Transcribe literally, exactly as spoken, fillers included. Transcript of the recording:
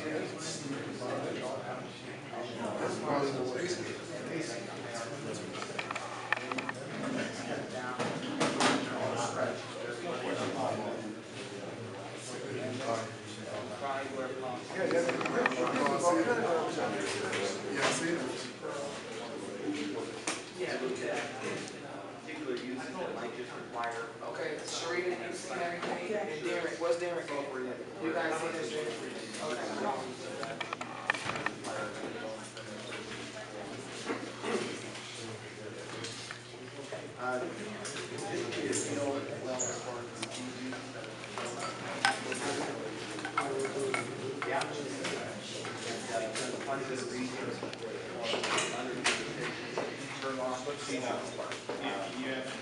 That's probably the waste. Yeah, yeah, yeah, see it? Particular uses that might just require. Okay, Sharita, you seen everything? And Darren, what's Darren going? You guys seen this? Okay.